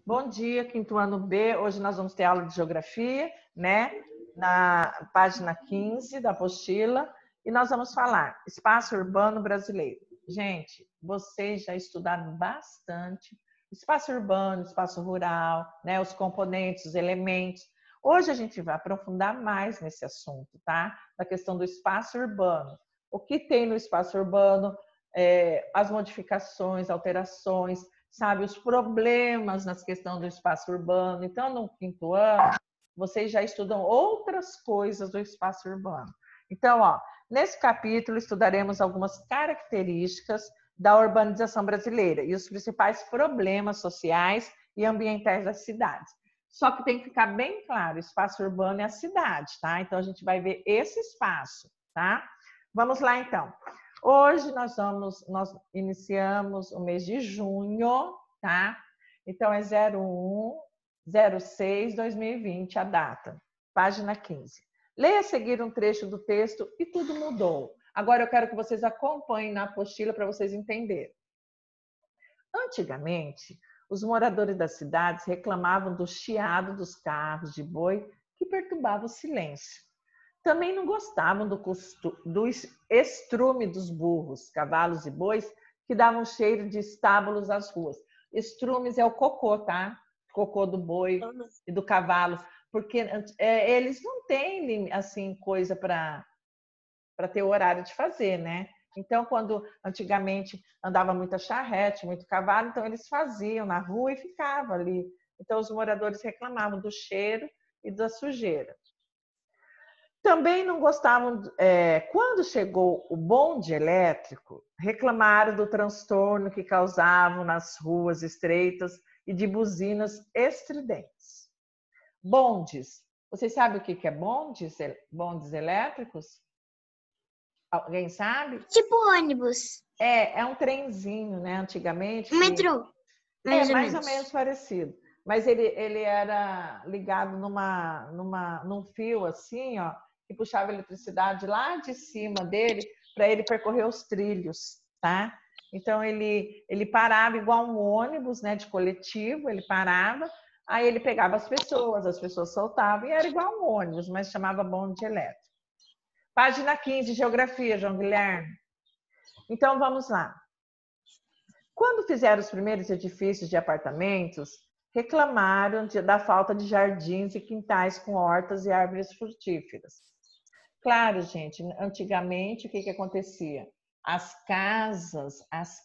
Bom dia, quinto ano B. Hoje nós vamos ter aula de geografia, né? Na página 15 da apostila. E nós vamos falar espaço urbano brasileiro. Gente, vocês já estudaram bastante espaço urbano, espaço rural, né? Os componentes, os elementos. Hoje a gente vai aprofundar mais nesse assunto, tá? Da questão do espaço urbano. O que tem no espaço urbano, as modificações, alterações, sabe, os problemas na questão do espaço urbano. Então, no quinto ano, vocês já estudam outras coisas do espaço urbano. Então, nesse capítulo estudaremos algumas características da urbanização brasileira e os principais problemas sociais e ambientais das cidades. Só que tem que ficar bem claro, o espaço urbano é a cidade, tá? Então, a gente vai ver esse espaço, tá? Vamos lá, então. Hoje nós iniciamos o mês de junho, tá? Então é 01/06/2020 a data, página 15. Leia a seguir um trecho do texto e tudo mudou. Agora eu quero que vocês acompanhem na apostila para vocês entenderem. Antigamente, os moradores das cidades reclamavam do chiado dos carros de boi que perturbava o silêncio. Também não gostavam do estrume dos burros, cavalos e bois que davam cheiro de estábulos às ruas. Estrumes é o cocô, tá? Cocô do boi e do cavalo, porque eles não têm assim coisa para ter o horário de fazer, né? Então, quando antigamente andava muita charrete, muito cavalo, então eles faziam na rua e ficavam ali. Então, os moradores reclamavam do cheiro e da sujeira. Também não gostavam, quando chegou o bonde elétrico, reclamaram do transtorno que causavam nas ruas estreitas e de buzinas estridentes. Bondes. Vocês sabem o que é bondes? Bondes elétricos? Alguém sabe? Tipo ônibus. É um trenzinho, né? Antigamente. Metrô. Mais ou menos parecido. Mas ele era ligado num fio assim, que puxava eletricidade lá de cima dele para ele percorrer os trilhos, tá? Então ele parava igual um ônibus, né, de coletivo, ele parava, aí ele pegava as pessoas soltavam e era igual um ônibus, mas chamava bonde elétrico. Página 15, geografia, João Guilherme. Então vamos lá. Quando fizeram os primeiros edifícios de apartamentos, reclamaram da falta de jardins e quintais com hortas e árvores frutíferas. Claro, gente, antigamente o que acontecia? As casas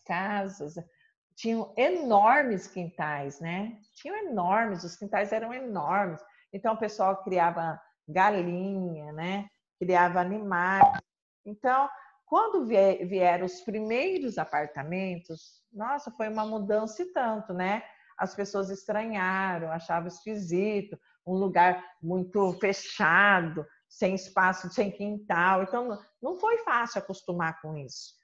tinham enormes quintais, né? Os quintais eram enormes. Então o pessoal criava galinha, né? Criava animais. Então, quando vieram os primeiros apartamentos, nossa, foi uma mudança e tanto, né? As pessoas estranharam, achavam esquisito, um lugar muito fechado, sem espaço, sem quintal. Então, não foi fácil acostumar com isso.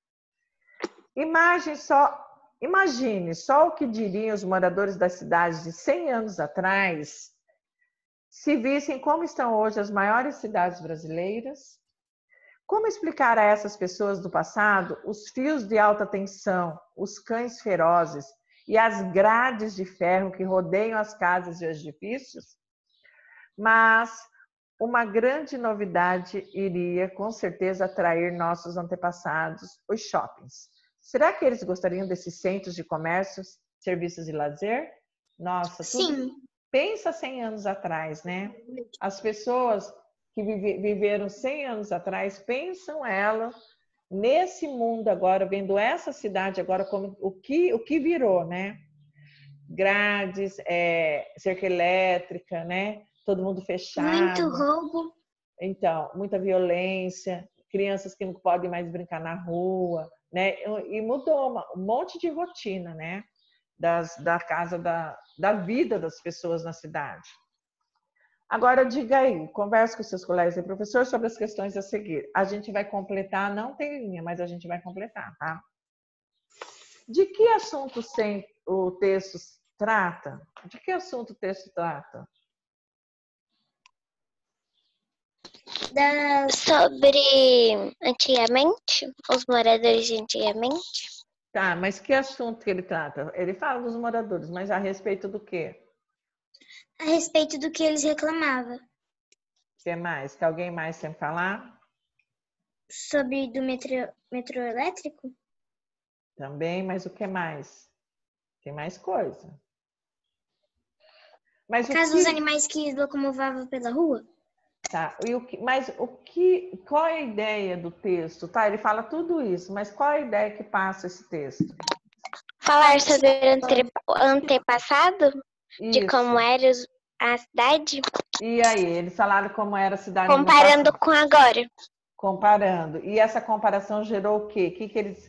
Imagine só o que diriam os moradores das cidades de 100 anos atrás se vissem como estão hoje as maiores cidades brasileiras. Como explicar a essas pessoas do passado os fios de alta tensão, os cães ferozes e as grades de ferro que rodeiam as casas e os edifícios? Mas uma grande novidade iria, com certeza, atrair nossos antepassados, os shoppings. Será que eles gostariam desses centros de comércio, serviços e lazer? Nossa, Sim. Pensa 100 anos atrás, né? As pessoas que viveram 100 anos atrás, pensam ela nesse mundo agora, vendo essa cidade agora como o que virou, né? Grades, cerca elétrica, né? Todo mundo fechado. Muito roubo. Então, muita violência, crianças que não podem mais brincar na rua, né? E mudou um monte de rotina, né? Da casa, da vida das pessoas na cidade. Agora, diga aí, converse com seus colegas e professor sobre as questões a seguir. A gente vai completar, não tem linha, mas a gente vai completar, tá? De que assunto o texto trata? De que assunto o texto trata? Sobre antigamente, os moradores de antigamente. Tá, mas que assunto que ele trata? Ele fala dos moradores, mas a respeito do quê? A respeito do que eles reclamavam. O que mais? Que alguém mais tem que falar? Sobre do metrô elétrico? Também, mas o que mais? Tem mais coisa. Mas o Caso dos que... animais que locomovavam pela rua? Tá, qual é a ideia do texto? Tá, ele fala tudo isso, mas qual é a ideia que passa esse texto? Falar sobre o antepassado, de Isso. como era a cidade, E aí, eles falaram como era a cidade no comparando passado. com agora. Comparando. E essa comparação gerou o quê?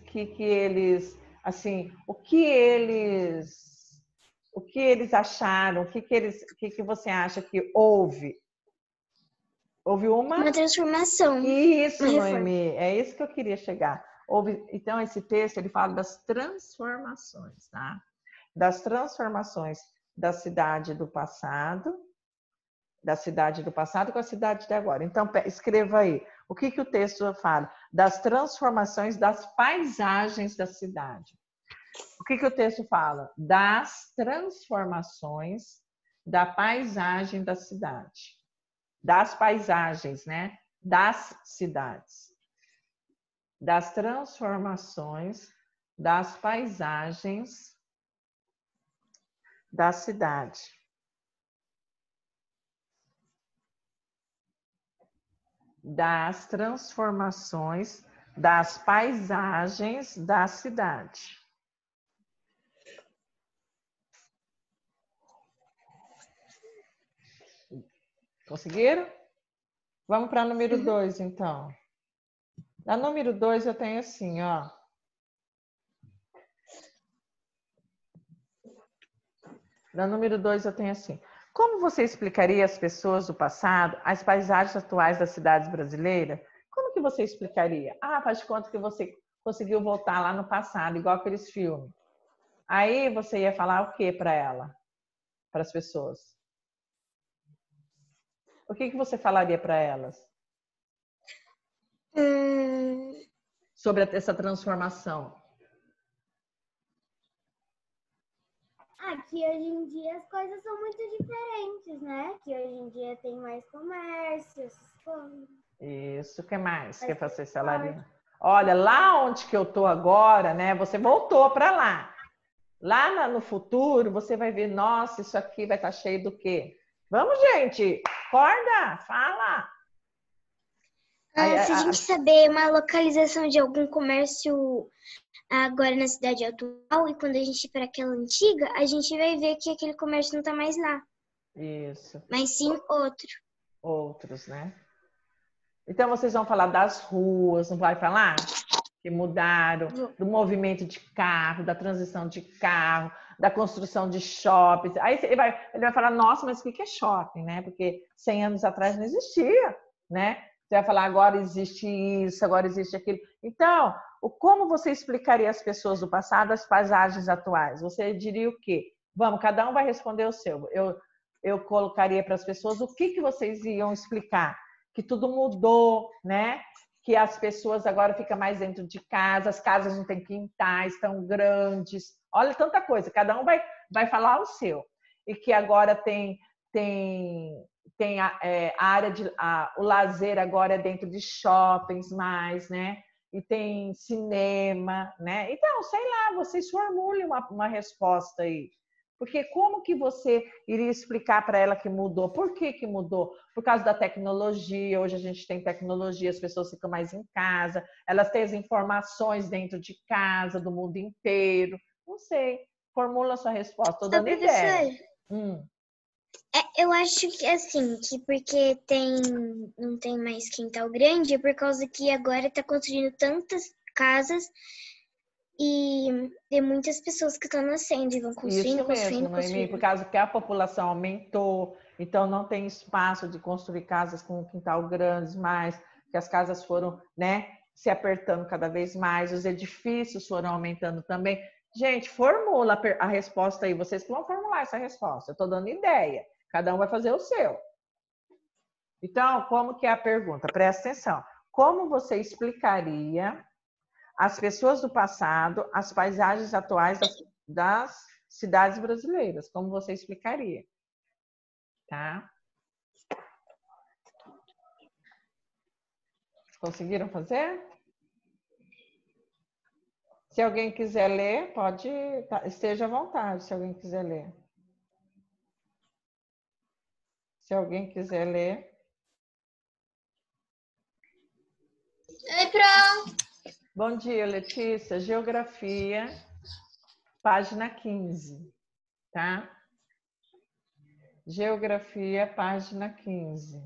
O que eles acharam? O que você acha que houve? Houve Uma transformação. Isso, Uma reforma. Noemi, é isso que eu queria chegar. Então, esse texto, ele fala das transformações, tá? Das transformações da cidade do passado com a cidade de agora. Então, escreva aí. O que o texto fala? Das transformações das paisagens da cidade. O que o texto fala? Das transformações da paisagem da cidade. Das paisagens, né? Das cidades. Das transformações das paisagens da cidade. Das transformações das paisagens da cidade. Conseguiram? Vamos para número 2, então. Na número 2 eu tenho assim, ó. Na número 2 eu tenho assim. Como você explicaria às pessoas do passado as paisagens atuais das cidades brasileiras? Como que você explicaria? Ah, faz de conta que você conseguiu voltar lá no passado, igual aqueles filmes. Aí você ia falar o que para ela? Para as pessoas? O que você falaria para elas? Sobre essa transformação. Que hoje em dia as coisas são muito diferentes, né? Que hoje em dia tem mais comércio, essas coisas. Isso, o que mais que você falaria? Olha, lá onde que eu tô agora, né? Você voltou para lá. Lá no futuro, você vai ver, nossa, isso aqui vai estar cheio do quê? Vamos, gente! Acorda! Fala! Se a gente saber uma localização de algum comércio agora na cidade atual, e quando a gente ir para aquela antiga, a gente vai ver que aquele comércio não está mais lá. Isso. Mas sim outro. Outros, né? Então, vocês vão falar das ruas, não vai falar? Que mudaram, do movimento de carro, da transição de carro, da construção de shoppings. Aí ele vai falar, nossa, mas o que é shopping, né? Porque 100 anos atrás não existia, né? Você vai falar, agora existe isso, agora existe aquilo. Então, como você explicaria às pessoas do passado as paisagens atuais? Você diria o quê? Vamos, cada um vai responder o seu. Eu colocaria para as pessoas o que vocês iam explicar. Que tudo mudou, né? Que as pessoas agora ficam mais dentro de casa, as casas não têm quintais tão grandes. Olha, tanta coisa. Cada um vai falar o seu. E que agora tem a área o lazer agora é dentro de shoppings mais, né? E tem cinema, né? Então, sei lá, vocês formulem uma resposta aí. Porque como que você iria explicar para ela que mudou? Por que mudou? Por causa da tecnologia. Hoje a gente tem tecnologia, as pessoas ficam mais em casa, elas têm as informações dentro de casa, do mundo inteiro. Não sei. Formula a sua resposta. Estou dando ideia. Eu acho que assim, que porque não tem mais quintal grande, é por causa que agora está construindo tantas casas e tem muitas pessoas que estão nascendo e vão construindo, Isso mesmo, Noemi, por causa que a população aumentou, então não tem espaço de construir casas com um quintal grandes mais, que as casas foram, né, se apertando cada vez mais, os edifícios foram aumentando também. Gente, formula a resposta aí, vocês que vão formular essa resposta. Eu estou dando ideia, cada um vai fazer o seu. Então, como que é a pergunta? Presta atenção. Como você explicaria as pessoas do passado, as paisagens atuais das cidades brasileiras, como você explicaria, tá? Conseguiram fazer? Se alguém quiser ler, pode, esteja à vontade, se alguém quiser ler. Se alguém quiser ler. Oi, Pro. Bom dia, Letícia. Geografia, página 15, tá? Geografia, página 15.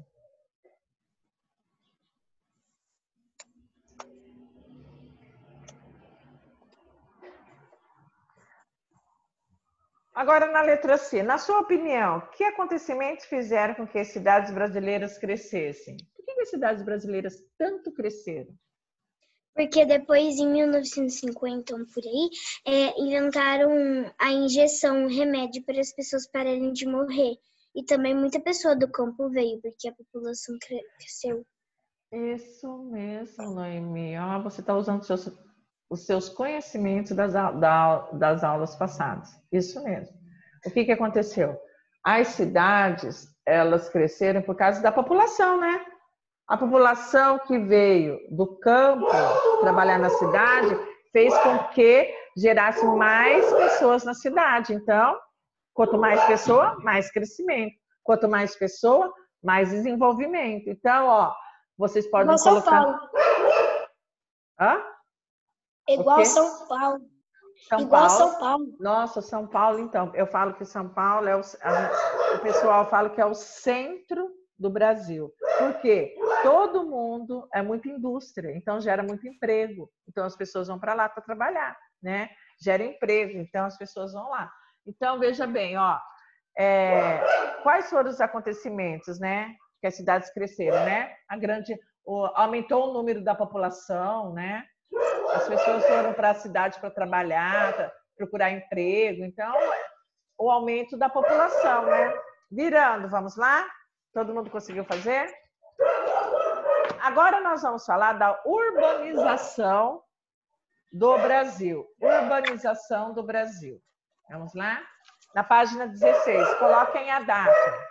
Agora, na letra C, na sua opinião, que acontecimentos fizeram com que as cidades brasileiras crescessem? Por que as cidades brasileiras tanto cresceram? Porque depois, em 1950, por aí, inventaram a injeção, um remédio para as pessoas pararem de morrer. E também muita pessoa do campo veio, porque a população cresceu. Isso mesmo, Noemi. Ó, você está usando os seus conhecimentos das aulas passadas. Isso mesmo. O que aconteceu? As cidades, elas cresceram por causa da população, né? A população que veio do campo trabalhar na cidade fez com que gerasse mais pessoas na cidade. Então, quanto mais pessoa, mais crescimento. Quanto mais pessoa, mais desenvolvimento. Então, ó, vocês podem Igual colocar... São Paulo. Hã? Igual São Paulo. São Igual Paulo. São Paulo. Nossa, São Paulo, então. Eu falo que São Paulo é o pessoal fala que é o centro do Brasil. Por quê? Todo mundo é muita indústria, então gera muito emprego. Então as pessoas vão para lá para trabalhar, né? Gera emprego, então as pessoas vão lá. Então veja bem, ó, quais foram os acontecimentos, né? Que as cidades cresceram, né? Aumentou o número da população, né? As pessoas foram para a cidade para trabalhar, pra procurar emprego. Então, o aumento da população, né? Virando, vamos lá? Todo mundo conseguiu fazer? Agora nós vamos falar da urbanização do Brasil. Urbanização do Brasil. Vamos lá? Na página 16, coloquem a data.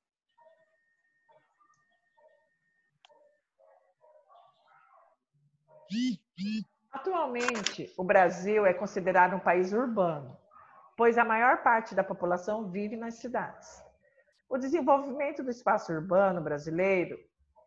Atualmente, o Brasil é considerado um país urbano, pois a maior parte da população vive nas cidades. O desenvolvimento do espaço urbano brasileiro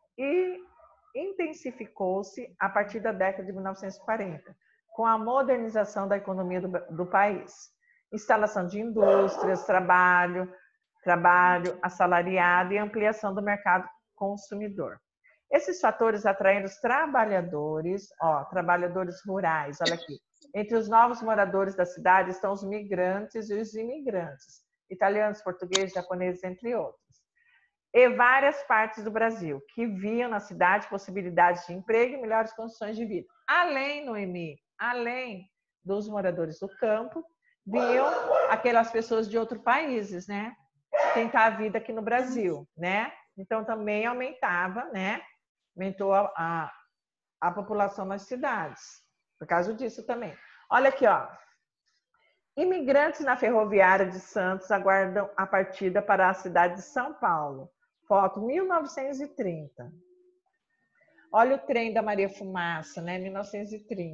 intensificou-se a partir da década de 1940, com a modernização da economia do país, instalação de indústrias, trabalho assalariado e ampliação do mercado consumidor. Esses fatores atraíram os trabalhadores rurais, olha aqui. Entre os novos moradores da cidade estão os migrantes e os imigrantes, italianos, portugueses, japoneses, entre outros. E várias partes do Brasil, que viam na cidade possibilidades de emprego e melhores condições de vida. Além, Noemi, além dos moradores do campo, viam aquelas pessoas de outros países, né? Tentar a vida aqui no Brasil, né? Então, também aumentava, né? Aumentou a população nas cidades, por causa disso também. Olha aqui, ó. Imigrantes na ferroviária de Santos aguardam a partida para a cidade de São Paulo. Foto 1930. Olha o trem da Maria Fumaça, né? 1930.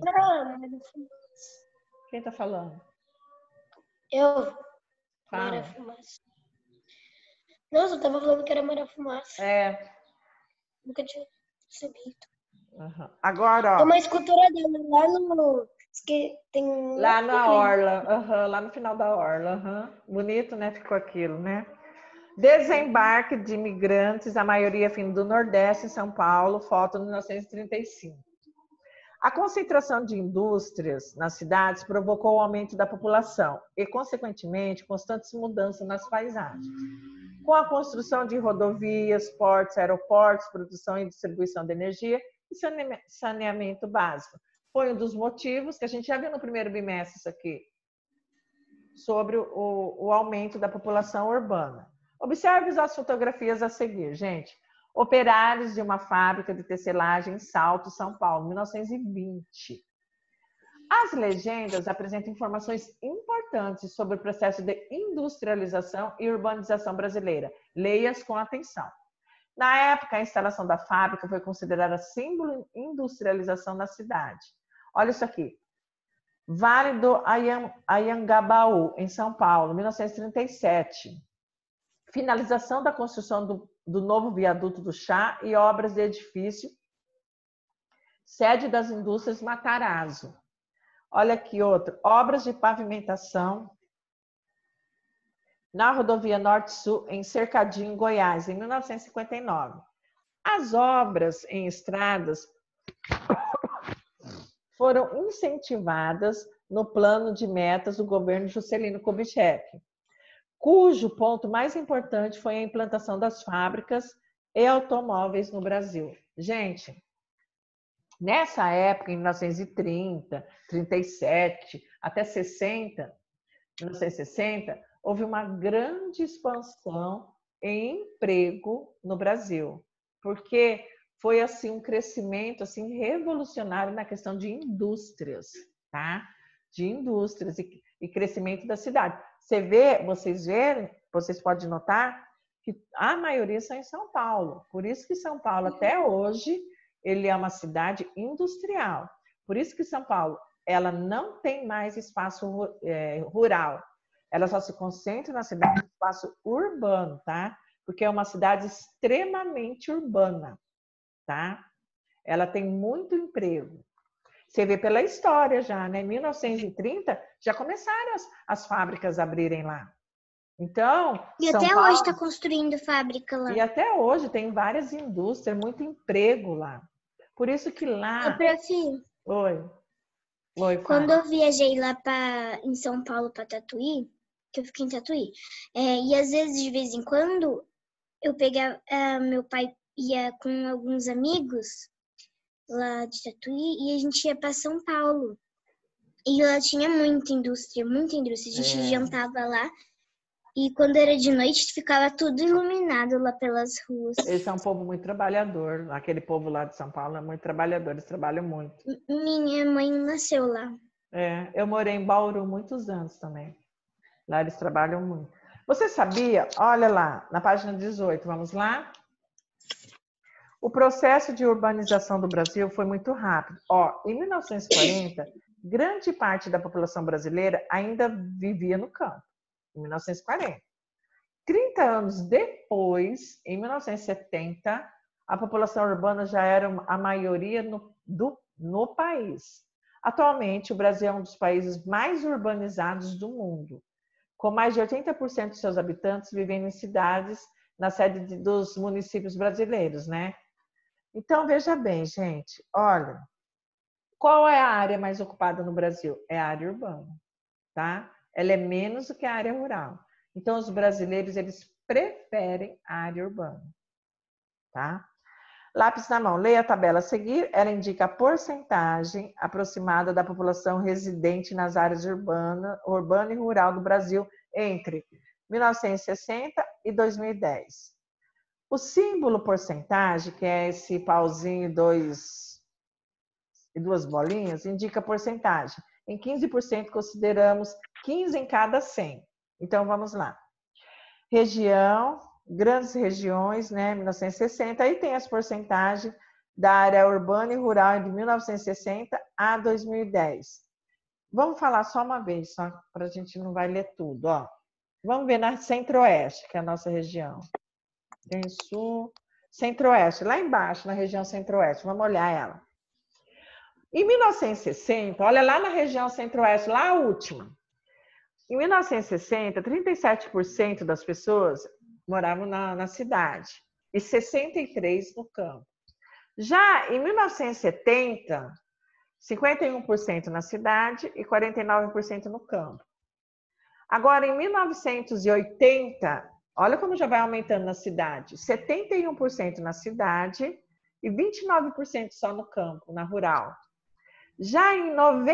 Quem tá falando? Eu. Fala. Maria Fumaça. Nossa, eu tava falando que era Maria Fumaça. Nunca tinha percebido. Uhum. Agora, ó. Tem uma escultura dela lá no... Tem... Lá na orla. Lá no final da orla. Bonito, né? Ficou aquilo, né? Desembarque de imigrantes, a maioria vindo do Nordeste, em São Paulo, foto 1935. A concentração de indústrias nas cidades provocou o aumento da população e, consequentemente, constantes mudanças nas paisagens. Com a construção de rodovias, portos, aeroportos, produção e distribuição de energia e saneamento básico. Foi um dos motivos que a gente já viu no primeiro bimestre isso aqui, sobre o aumento da população urbana. Observe as fotografias a seguir, gente. Operários de uma fábrica de tecelagem em Salto, São Paulo, 1920. As legendas apresentam informações importantes sobre o processo de industrialização e urbanização brasileira. Leia-as com atenção. Na época, a instalação da fábrica foi considerada símbolo de industrialização na cidade. Olha isso aqui. Vale do Anhangabaú, em São Paulo, 1937. Finalização da construção do novo viaduto do Chá e obras de edifício, sede das indústrias Matarazzo. Olha aqui outro. Obras de pavimentação na rodovia Norte-Sul, em Cercadinho, Goiás, em 1959. As obras em estradas foram incentivadas no plano de metas do governo Juscelino Kubitschek, cujo ponto mais importante foi a implantação das fábricas e automóveis no Brasil. Gente, nessa época, em 1930, 37, até 60, 1960, houve uma grande expansão em emprego no Brasil, porque foi assim um crescimento assim revolucionário na questão de indústrias, tá? De indústrias e crescimento da cidade. Vocês podem notar que a maioria são em São Paulo. Por isso que São Paulo até hoje ele é uma cidade industrial. Por isso que São Paulo ela não tem mais espaço rural. Ela só se concentra na cidade no espaço urbano, tá? Porque é uma cidade extremamente urbana, tá? Ela tem muito emprego. Você vê pela história já, né? Em 1930 já começaram as fábricas a abrirem lá. Então, e até hoje está construindo fábrica lá. E até hoje tem várias indústrias, muito emprego lá. Por isso que lá... Ô, prof. Oi, quando eu viajei lá em São Paulo para Tatuí, que eu fiquei em Tatuí, e às vezes, de vez em quando, eu pegava, meu pai ia com alguns amigos lá de Tatuí e a gente ia para São Paulo. E lá tinha muita indústria, muita indústria. A gente jantava lá e quando era de noite ficava tudo iluminado lá pelas ruas. Eles são um povo muito trabalhador. Aquele povo lá de São Paulo é muito trabalhador, eles trabalham muito. Minha mãe nasceu lá. Eu morei em Bauru muitos anos também. Lá eles trabalham muito. Você sabia? Olha lá, na página 18, vamos lá? O processo de urbanização do Brasil foi muito rápido. Em 1940, grande parte da população brasileira ainda vivia no campo. Em 1940. 30 anos depois, em 1970, a população urbana já era a maioria no país. Atualmente, o Brasil é um dos países mais urbanizados do mundo, com mais de 80% de seus habitantes vivendo em cidades na sede dos municípios brasileiros, né? Então, veja bem, gente, olha, qual é a área mais ocupada no Brasil? É a área urbana, tá? Ela é menos do que a área rural. Então, os brasileiros, eles preferem a área urbana, tá? Lápis na mão, leia a tabela a seguir, ela indica a porcentagem aproximada da população residente nas áreas urbana e rural do Brasil entre 1960 e 2010. O símbolo porcentagem, que é esse pauzinho e duas bolinhas, indica a porcentagem. Em 15% consideramos 15 em cada 100. Então, vamos lá. Região, grandes regiões, né, 1960, aí tem as porcentagens da área urbana e rural de 1960 a 2010. Vamos falar só uma vez, só para a gente não vai ler tudo, ó. Vamos ver na Centro-Oeste, que é a nossa região. Tem Sul, Centro-Oeste, lá embaixo, na região Centro-Oeste. Vamos olhar ela. Em 1960, olha lá na região Centro-Oeste, lá a última. Em 1960, 37% das pessoas moravam na cidade e 63% no campo. Já em 1970, 51% na cidade e 49% no campo. Agora, em 1980, olha como já vai aumentando na cidade, 71% na cidade e 29% só no campo, na rural. Já em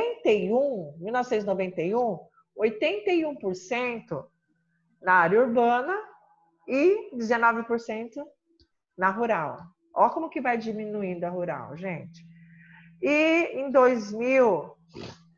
1991, 81% na área urbana e 19% na rural. Olha como que vai diminuindo a rural, gente. E em 2000,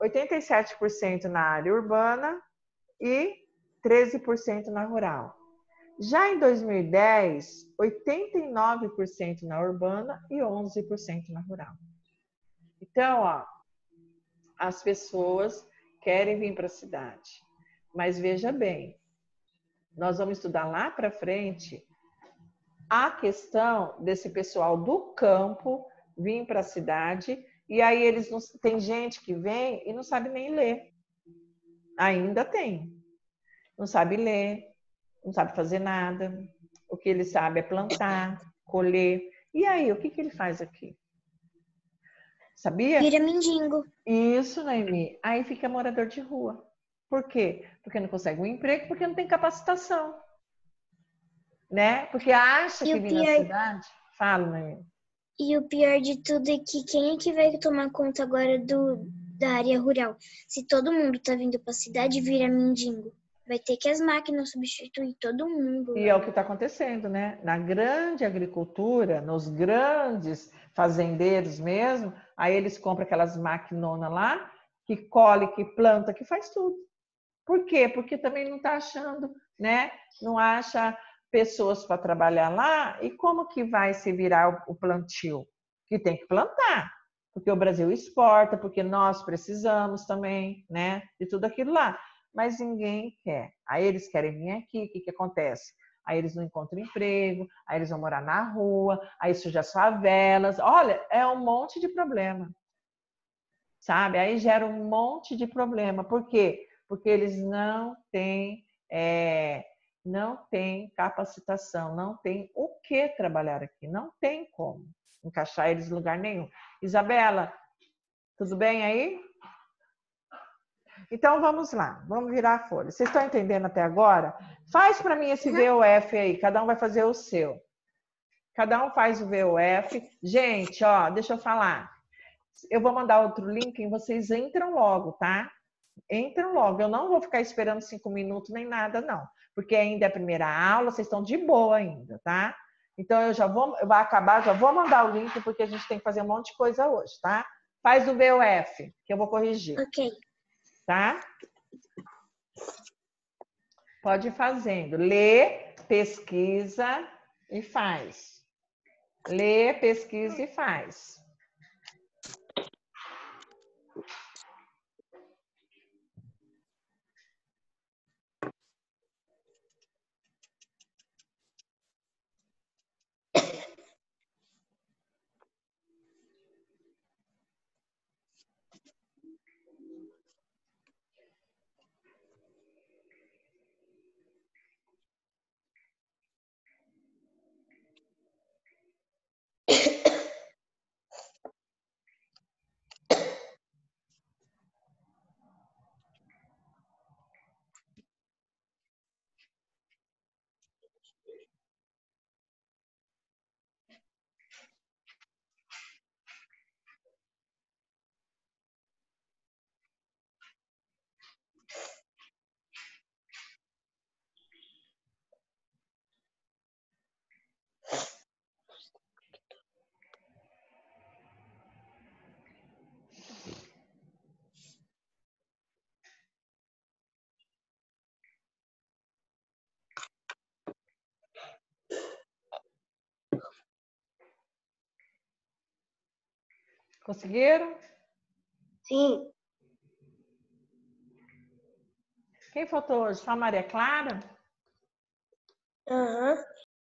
87% na área urbana e 13% na rural. Já em 2010, 89% na urbana e 11% na rural. Então, ó, as pessoas querem vir para a cidade. Mas veja bem, nós vamos estudar lá para frente a questão desse pessoal do campo vir para a cidade, e aí eles não, tem gente que vem e não sabe nem ler. Ainda tem. Não sabe ler, não sabe fazer nada. O que ele sabe é plantar, colher. E aí, o que ele faz aqui? Sabia? Vira mendigo. Isso, Noemi. Aí fica morador de rua. Por quê? Porque não consegue um emprego, porque não tem capacitação. Né? Porque acha que vir na cidade... Fala, Noemi. E o pior de tudo é que quem é que vai tomar conta agora da área rural? Se todo mundo tá vindo para a cidade, vira mendigo. Vai ter que as máquinas substituir todo mundo. E é o que está acontecendo, né? Na grande agricultura, nos grandes fazendeiros mesmo, aí eles compram aquelas maquinonas lá, que colhe, que planta, que faz tudo. Por quê? Porque também não está achando, né? Não acha pessoas para trabalhar lá. E como que vai se virar o plantio? Que tem que plantar, porque o Brasil exporta, porque nós precisamos também, né? De tudo aquilo lá. Mas ninguém quer. Aí eles querem vir aqui, o que acontece? Aí eles não encontram emprego, aí eles vão morar na rua, aí surgem as favelas. Olha, é um monte de problema. Sabe? Aí gera um monte de problema. Por quê? Porque eles não têm capacitação, não têm o que trabalhar aqui, não tem como encaixar eles em lugar nenhum. Isabela, tudo bem aí? Então, vamos lá, vamos virar a folha. Vocês estão entendendo até agora? Faz para mim esse VOF aí, cada um vai fazer o seu. Cada um faz o VOF. Gente, ó, deixa eu falar. Eu vou mandar outro link e vocês entram logo, tá? Entram logo. Eu não vou ficar esperando 5 minutos nem nada, não. Porque ainda é a primeira aula, vocês estão de boa ainda, tá? Então, eu vou acabar, já vou mandar o link, porque a gente tem que fazer um monte de coisa hoje, tá? Faz o VOF, que eu vou corrigir. Ok. Tá? Pode ir fazendo. Lê, pesquisa e faz. Lê, pesquisa e faz. Conseguiram? Sim. Quem faltou hoje? Só a Maria Clara? Aham.